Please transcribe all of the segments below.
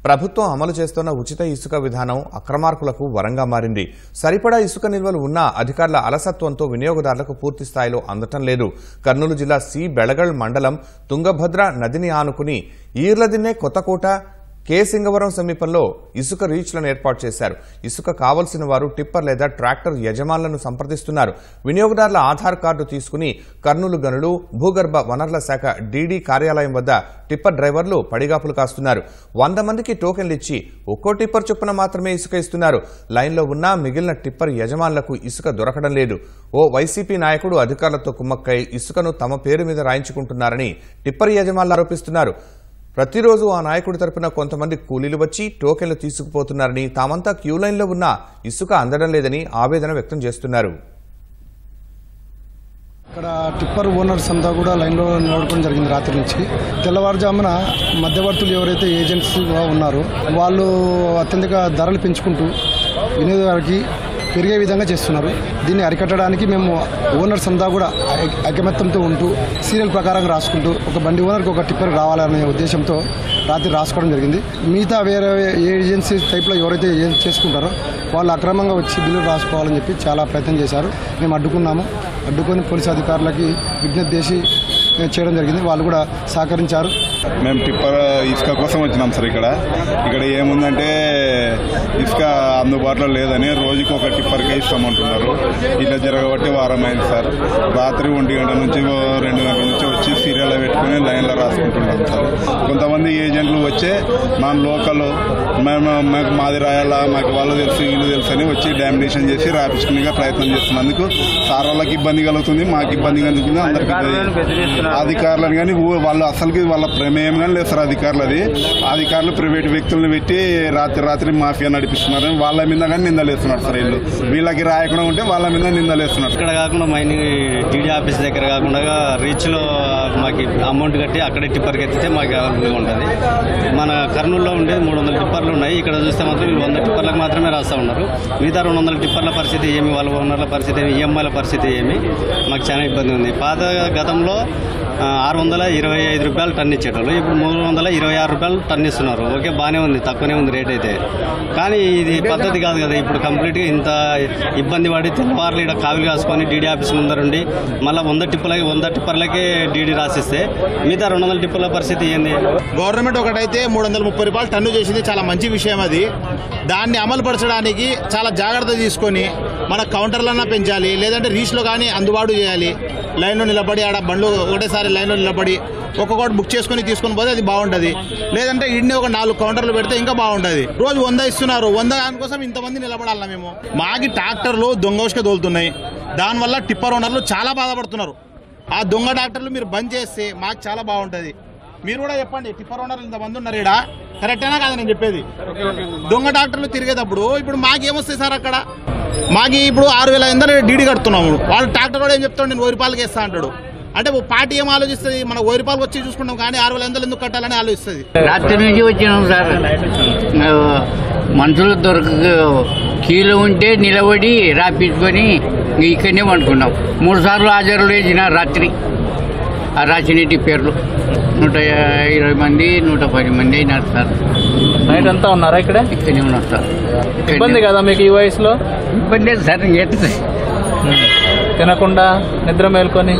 ప్రభుత్వం అమలు చేస్తున్న ఉచిత ఇసుక విధానం అక్రమార్కులకు వరంగా మారింది. సరిపడా ఇసుక నిల్వలు ఉన్నా అధికారుల అలసత్వంతో వినియోగదారులకు పూర్తి స్థాయిలో అందటం లేదు. కర్నూలు జిల్లా సి బెళగల్ మండలం తుంగభద్ర నదిని ఆనుకుని ఈర్లదిన్నె కొత్తకోట కే సింగవరం సమీపంలో ఇసుక రీచ్లను ఏర్పాటు చేశారు. ఇసుక కావలసిన వారు టిప్పర్ లేదా ట్రాక్టర్ యజమానులను సంప్రదిస్తున్నారు. వినియోగదారుల ఆధార్ కార్డు తీసుకుని కర్నూలు గనులు భూగర్భ వనరుల శాఖ డీడీ కార్యాలయం వద్ద టిప్పర్ డ్రైవర్లు పడిగాపులు కాస్తున్నారు. 100 మందికి టోకెన్లు ఇచ్చి ఒక్కో టిప్పర్ చొప్పున మాత్రమే ఇసుక ఇస్తున్నారు. లైన్లో ఉన్న మిగిలిన టిప్పర్ యజమానులకు ఇసుక దొరకడం లేదు. ఓ వైసీపీ నాయకుడు అధికారులతో కుమ్మక్కై ఇసుకను తమ పేరు మీద రాయించుకుంటున్నారని టిప్పర్ యజమానులు ఆరోపిస్తున్నారు. ప్రతిరోజు ఆ నాయకుడి తరపున కొంతమంది కూలీలు వచ్చి టోకెన్లు తీసుకుపోతున్నారని, తామంతా క్యూ లైన్లో ఉన్న ఇసుక అందడం లేదని ఆవేదన వ్యక్తం చేస్తున్నారు. ఇక్కడ టిప్పర్ ఓనర్స్ అంతా కూడా లైన్లో నిలబడడం జరిగింది. రాత్రి నుంచి తెల్లవారుజామున మధ్యవర్తులు ఎవరైతే ఏజెంట్స్గా ఉన్నారో వాళ్ళు అత్యధిక ధరలు పెంచుకుంటూ వినియోగదారుకి పెరిగే విధంగా చేస్తున్నారు. దీన్ని అరికట్టడానికి మేము ఓనర్స్ అంతా కూడా ఐకమత్యంతో ఉంటూ సీరియల్ ప్రకారం రాసుకుంటూ ఒక బండి ఓనర్కి ఒక టిప్పర్ రావాలనే ఉద్దేశంతో రాత్రి రాసుకోవడం జరిగింది. మిగతా వేరే ఏజెన్సీ టైప్లో ఎవరైతే చేసుకుంటారో వాళ్ళు అక్రమంగా వచ్చి బిల్లులు రాసుకోవాలని చెప్పి చాలా ప్రయత్నం చేశారు. మేము అడ్డుకొని పోలీసు అధికారులకి విజ్ఞప్తి చేసి చేయడం జరిగింది. వాళ్ళు కూడా సహకరించారు. మేము టిప్పర్ ఇసుక కోసం వచ్చినాం సార్. ఇక్కడ ఏముందంటే ఇసుక అందుబాటులో లేదని రోజుకి ఒక టిప్పర్కే ఇస్తామంటున్నారు. ఇట్లా జరగబట్టి వారం అయింది సార్. రాత్రి 1 గంట నుంచి 2 గంటల నుంచి వచ్చి సీరియల్లో పెట్టుకుని లైన్లో రాసుకుంటున్నాం సార్. కొంతమంది ఏజెంట్లు వచ్చే మా లోకల్ మాకు మాది రాయాలా, మాకు వాళ్ళు తెలుసు వీళ్ళు తెలుసు అని వచ్చి డామినేషన్ చేసి రాపించుకునే ప్రయత్నం చేస్తున్నందుకు సార్ వాళ్ళకి ఇబ్బంది కలుగుతుంది, మాకు ఇబ్బంది కలుగుతుంది, అందరికీ అధికారులను కానీ వాళ్ళు అసలుకి వాళ్ళ ప్రమేయం కానీ లేదు సార్. అధికారులు ప్రైవేట్ వ్యక్తులను పెట్టి రాత్రి మాఫియా నడిపిస్తున్నారు. వాళ్ళ మీద కానీ నిందలేస్తున్నారు సార్. వీళ్ళకి రాయకుండా ఉంటే వాళ్ళ మీద నిందలేస్తున్నారు. ఇక్కడ కాకుండా మైనింగ్ టీడీ ఆఫీస్ దగ్గర కాకుండా రీచ్ లో మాకు అమౌంట్ కట్టి అక్కడే టిప్పర్కి ఎత్తితే మాకు అవైలబుల్గా ఉంటుంది. మన కర్నూలులో ఉండేది 300 టిప్పర్లు ఉన్నాయి. ఇక్కడ చూస్తే మాత్రం 100 టిప్పర్లకు మాత్రమే రాస్తా ఉన్నారు. మిగతా 200 టిప్పర్ల పరిస్థితి ఏమి, వాళ్ళ ఓనర్ల పరిస్థితి ఏమి, ఈఎంఐల పరిస్థితి ఏమి, మాకు చాలా ఇబ్బంది ఉంది. పాత గతంలో 625 రూపాయలు టన్ ఇచ్చేటోళ్ళు ఇప్పుడు 326 రూపాయలు టన్ ఇస్తున్నారు. ఓకే, బాగానే ఉంది, తక్కువనే ఉంది రేట్ అయితే. కానీ ఇది పద్ధతి కాదు కదా. ఇప్పుడు కంప్లీట్గా ఇంత ఇబ్బంది పడి తెల్లవారులు ఇక్కడ కావిలు కాసుకొని డీడీ ఆఫీస్ ముందరుండి మళ్ళీ 100 టిప్పర్లకే డీడీ రాసిస్తే మిగతా 200 టిప్పర్ల పరిస్థితి ఏంది? గవర్నమెంట్ ఒకటైతే 330 రూపాయలు టన్ను చేసింది, చాలా మంచి విషయం అది. దాన్ని అమలుపరచడానికి చాలా జాగ్రత్త తీసుకొని మన కౌంటర్లన్నా పెంచాలి, లేదంటే రీచ్లో కానీ అందుబాటు చేయాలి. లైన్లో నిలబడి ఆడ బండ్లు ఒకటేసారి లైన్లో నిలబడి ఒక్కొక్కటి బుక్ చేసుకుని తీసుకుని పోతే అది బాగుంటుంది. లేదంటే ఇన్ని ఒక 4 కౌంటర్లు పెడితే ఇంకా బాగుంటుంది. రోజు 100 ఇస్తున్నారు. 100 దానికోసం ఇంతమంది నిలబడాలన్నా మేము? మాకి ట్రాక్టర్లు దొంగ తోలుతున్నాయి. దానివల్ల టిప్పర్ ఓనర్లు చాలా బాధపడుతున్నారు. ఆ దొంగ ట్రాక్టర్లు మీరు బంద్ చేస్తే మాకు చాలా బాగుంటుంది. మీరు కూడా చెప్పండి, టిప్పర్ ఓనర్లు ఇంతమంది ఉన్నారు ఇక్కడ, కరెక్టేనా కాదు నేను చెప్పేది? దొంగ ట్రాక్టర్లు తిరిగేటప్పుడు ఇప్పుడు మాకేమొస్తాయి సార్? అక్కడ మాకు ఇప్పుడు 6,500 డీడీ కడుతున్నాము. వాళ్ళు ట్రాక్టర్ కూడా ఏం చెప్తాడు, నేను 1,000 రూపాయలకి ఇస్తా అంటాడు. అంటే పార్టీ ఏం ఆలోచిస్తుంది? మనం 1,000 రూపాయలు వచ్చి చూసుకుంటాం కానీ 6,500 ఎందుకు కట్టాలని ఆలోచిస్తుంది. రాత్రి నుంచి వచ్చినాం సార్. మనుషులు కీలో ఉంటే నిలబడి రాపించుకొని ఇక్కడనే వండుకున్నాం. 3 సార్లు హాజరులు వేసిన రాత్రి. ఆ రాసినటి పేర్లు 120 మంది 110 మంది అయినారు సార్. నైట్ అంతా ఉన్నారా ఇక్కడ? ఇక్కడనే ఉన్నారు సార్. ఇబ్బంది కదా మీకు ఈ వయసులో? ఇబ్బంది లేదు సార్. ఇంకెట్టు తినకుండా నిద్ర మేల్కొని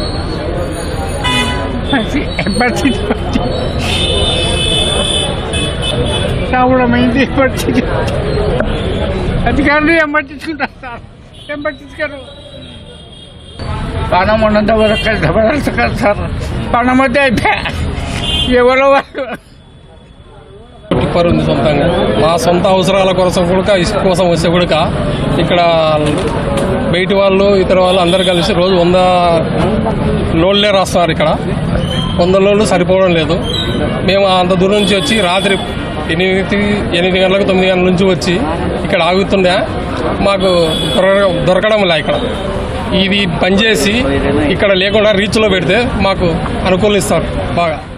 రావడం అయింది. అధికారులు ఏం పట్టించుకుంటారు సార్? ఏం పట్టించుకోరు. ప్రాణం ఉన్నంత వరకు కష్టపడాల్సి కాదు సార్. ప్రాణం వద్ద అయితే ఎవరో వాళ్ళు టిప్పర్ ఉంది సొంతంగా. మా సొంత అవసరాల కోసం కూడా ఇసుక కోసం వస్తే కూడా ఇక్కడ బయట వాళ్ళు ఇతర వాళ్ళు అందరు కలిసి రోజు 100 లోడ్లే రాస్తున్నారు. ఇక్కడ 100 లోడ్లు సరిపోవడం లేదు. మేము అంత దూరం నుంచి వచ్చి రాత్రి 8 గంటలకు 9 గంటల నుంచి వచ్చి ఇక్కడ ఆగుతుండే మాకు దొరకడం లే. ఇక్కడ ఇది పనిచేసి ఇక్కడ లేకుండా రీచ్లో పెడితే మాకు అనుకూలిస్తారు బాగా.